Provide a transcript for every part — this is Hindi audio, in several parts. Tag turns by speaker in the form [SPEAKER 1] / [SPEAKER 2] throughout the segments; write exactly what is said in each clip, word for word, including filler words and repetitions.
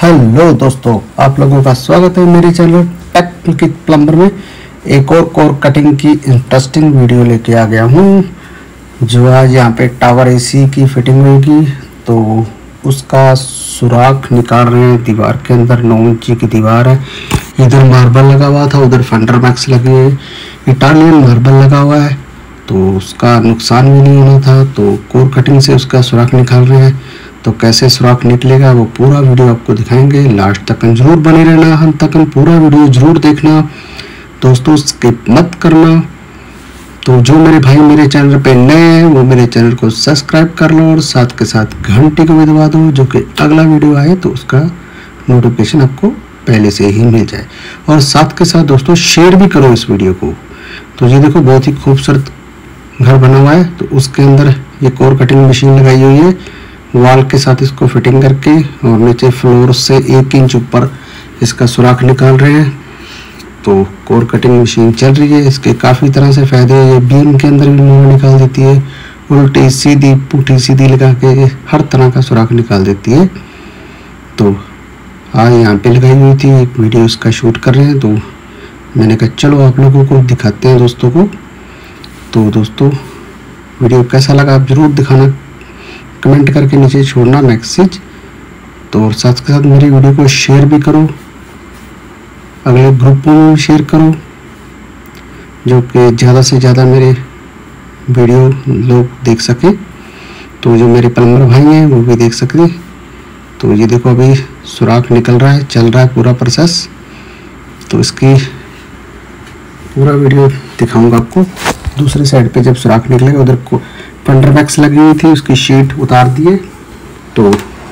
[SPEAKER 1] हेलो दोस्तों, आप लोगों का स्वागत है मेरे चैनल टेक्निकल प्लम्बर में। एक और कोर कटिंग की इंटरेस्टिंग वीडियो लेके आ गया हूँ। जो आज यहाँ पे टावर एसी की फिटिंग होगी तो उसका सुराख निकाल रहे हैं दीवार के अंदर। नौ इंची की दीवार है, इधर मार्बल लगा हुआ था, उधर फंडर मैक्स लगी है, इटालियन मार्बल लगा हुआ है, तो उसका नुकसान भी नहीं होना था। तो कोर कटिंग से उसका सुराख निकाल रहे हैं। तो कैसे सुराख निकलेगा वो पूरा वीडियो आपको दिखाएंगे। लास्ट तक जरूर बने रहना, हम तक पूरा वीडियो जरूर देखना दोस्तों, स्किप मत करना। तो जो मेरे भाई मेरे चैनल पे नए हैं वो मेरे चैनल को सब्सक्राइब कर लो और साथ के साथ घंटी को भी दबा दो, जो कि अगला वीडियो आए तो उसका नोटिफिकेशन आपको पहले से ही मिल जाए। और साथ के साथ दोस्तों शेयर भी करो इस वीडियो को। तो ये देखो बहुत ही खूबसूरत घर बना हुआ है, तो उसके अंदर ये कोर कटिंग मशीन लगाई हुई है वॉल के साथ इसको फिटिंग करके, और नीचे फ्लोर से एक इंच ऊपर इसका सुराख निकाल रहे हैं। तो कोर कटिंग मशीन चल रही है। इसके काफ़ी तरह से फ़ायदे हैं। ये बीम के अंदर भी मोड़ निकाल देती है, उल्टी सीधी पुठी सीधी लगा के हर तरह का सुराख निकाल देती है। तो आज यहाँ पे लगाई हुई थी, एक वीडियो इसका शूट कर रहे हैं, तो मैंने कहा चलो आप लोगों को दिखाते हैं दोस्तों को। तो दोस्तों वीडियो कैसा लगा आप ज़रूर दिखाना, कमेंट करके नीचे छोड़ना मैसेज। तो और साथ के साथ मेरी वीडियो को शेयर भी करो, अगले ग्रुपों में भी शेयर करो, जो कि ज़्यादा से ज़्यादा मेरे वीडियो लोग देख सकें। तो जो मेरे प्लम्बर भाई हैं वो भी देख सकें। तो ये देखो अभी सुराख निकल रहा है, चल रहा है पूरा प्रोसेस। तो इसकी पूरा वीडियो दिखाऊंगा आपको। दूसरी साइड पे जब सुराख निकलेगा उधर को फंडर मैक्स लगी हुई थी, उसकी शीट उतार दिए। तो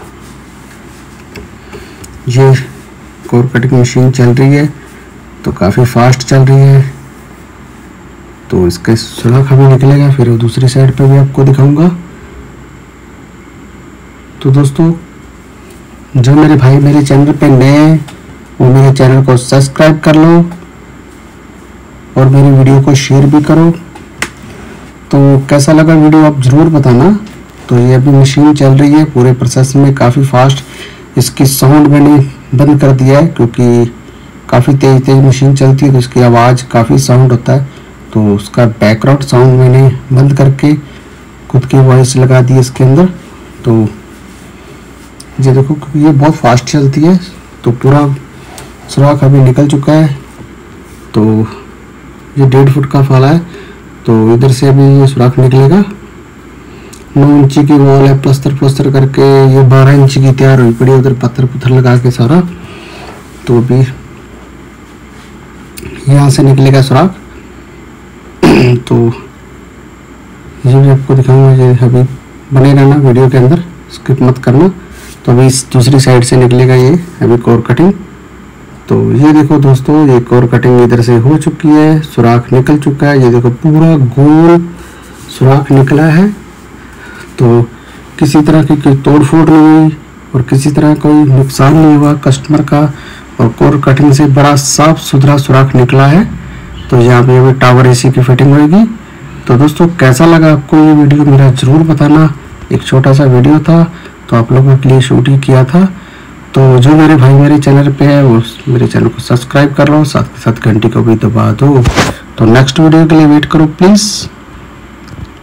[SPEAKER 1] ये कोर कटिंग मशीन चल रही है, तो काफ़ी फास्ट चल रही है। तो इसके सुराख अभी निकलेगा, फिर दूसरी साइड पे भी आपको दिखाऊंगा। तो दोस्तों जो मेरे भाई मेरे चैनल पे नए हैं वो मेरे चैनल को सब्सक्राइब कर लो और मेरी वीडियो को शेयर भी करो। तो कैसा लगा वीडियो आप ज़रूर बताना। तो ये अभी मशीन चल रही है पूरे प्रोसेस में, काफ़ी फास्ट। इसकी साउंड मैंने बंद कर दिया है क्योंकि काफ़ी तेज़ तेज़ मशीन चलती है, तो इसकी आवाज़ काफ़ी साउंड होता है। तो उसका बैकग्राउंड साउंड मैंने बंद करके खुद की वॉइस लगा दी इसके अंदर। तो ये देखो ये बहुत फास्ट चलती है। तो पूरा सुराख अभी निकल चुका है। तो ये डेढ़ फुट का फाला है, तो इधर से अभी ये सुराख निकलेगा। नौ इंची की वॉल है, प्लस्तर प्लस्तर करके ये बारह इंची की तैयार हुई पड़ी, उधर पत्थर पत्थर लगा के सारा। तो अभी यहाँ से निकलेगा सुराख। तो ये भी आपको दिखाऊंगा, ये अभी बने रहना वीडियो के अंदर, स्किप मत करना। तो अभी इस दूसरी साइड से निकलेगा ये अभी कोर कटिंग। तो ये देखो दोस्तों ये कोर कटिंग इधर से हो चुकी है, सुराख निकल चुका है। ये देखो पूरा गोल सुराख निकला है। तो किसी तरह की कोई तोड़ फोड़ नहीं हुई और किसी तरह कोई नुकसान नहीं हुआ कस्टमर का, और कोर कटिंग से बड़ा साफ सुथरा सुराख निकला है। तो यहाँ पे अभी टावर एसी की फिटिंग होगी। तो दोस्तों कैसा लगा आपको ये वीडियो मेरा ज़रूर बताना। एक छोटा सा वीडियो था तो आप लोगों के लिए शूट ही किया था। तो जो मेरे भाई मेरे चैनल पे है वो मेरे चैनल को सब्सक्राइब कर लो, साथ के साथ घंटी को भी दबा दो। तो नेक्स्ट वीडियो के लिए वेट करो प्लीज़।